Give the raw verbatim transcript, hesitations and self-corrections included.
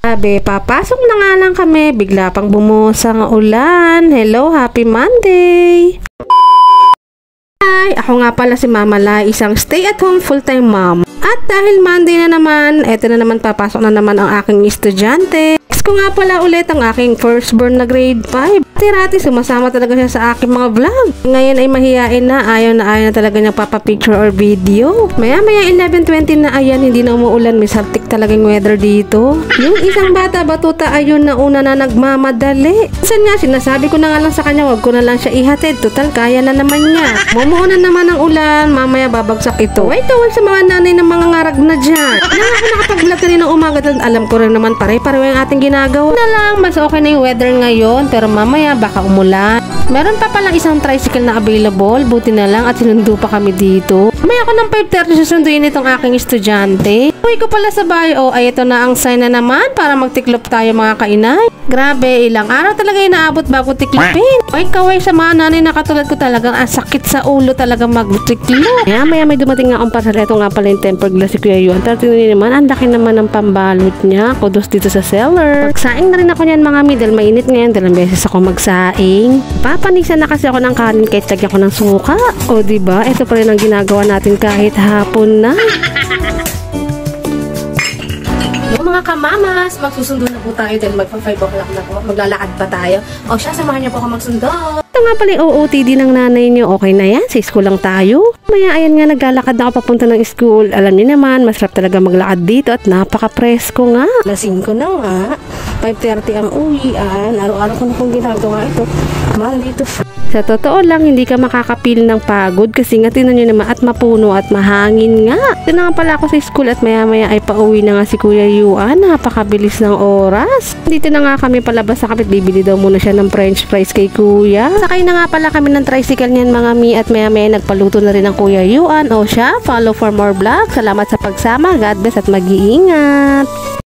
Sabi, papasok na nga lang kami, bigla pang bumuhos ang ulan. Hello, happy Monday! Hi, ako nga pala si Mama Lai, isang stay-at-home full-time mom. At dahil Monday na naman, eto na naman papasok na naman ang aking estudyante. Next ko nga pala ulit ang aking firstborn na grade five. Tirati, sumasama talaga siya sa aking mga vlog. Ngayon ay mahihain na, ayaw na ayaw na talaga niyang papapicture or video. Maya maya eleven twenty na, ayan, hindi na umuulan, may saltik talagang weather dito. Yung isang bata batuta, ayun na una na nagmamadali. Minsan nga, sinasabi ko na nga lang sa kanya, wag ko na lang siya ihatid, total kaya na naman niya. Mumuunan naman ang ulan, mamaya babagsak ito. Wait, tawag sa mga nanay ng mga ngarag na dyan. Na ako nakapag-vlog rin ng umaga, alam ko rin naman pare-pareho yung ating ginagawa. Na lang, mas okay na yung weather ngayon, pero mamaya baka umulan. Meron pa palang isang tricycle na available, buti na lang at sinundo pa kami dito. May ako ng five thirty susunduin itong aking estudyante. Uwi ko pala sa bayo, ay ito na ang sign na naman para magtiklop tayo mga kainay. Grabe, ilang araw talaga yung naabot bago tiklopin. Ay kaway sa mga nanay na katulad ko, talagang ang sakit sa ulo talaga magtiklop. Maya maya may dumating nga akong parcel. Ito nga pala yung tempered glass si Kuya Yuan. Tartinin naman, ang laki naman ng pambalot niya. Kudos dito sa seller. Magsaing na rin ako niyan mga mi, dahil mainit ngayon, dalawang beses ako magsaing. Papanisan na kasi ako ng kanin kahit lagyan ko ng suka. O diba, ito pa rin ang ginagawa natin kahit hapon na. Yung mga kamamas, magsusundo na po tayo dahil magpa five o'clock na po. Maglalakad pa tayo. O siya, samahan niyo po ako magsundo. Ito nga pala yung O O T D ng nanay niyo. Okay na yan, sa school lang tayo. Maya, ayan nga, naglalakad na ako papunta ng school. Alam niyo naman, masarap talaga maglakad dito at napaka-presko nga. Lasing ko na nga. five thirty ang uwian. Araw-araw ko na pong ginagawa ito. Monday to Friday. Sa totoo lang, hindi ka makakapil ng pagod kasi nga tinan nyo naman at mapuno at mahangin nga. Ito na nga pala ako sa school at maya maya ay pauwi na nga si Kuya Yuan. Napakabilis ng oras. Dito na nga kami palabas sa kapit. Bibili daw muna siya ng french fries kay Kuya. Sakay na nga pala kami ng tricycle niyan mga mi at maya maya nagpaluto na rin ang Kuya Yuan. O siya, follow for more vlogs. Salamat sa pagsama. God bless at mag-iingat.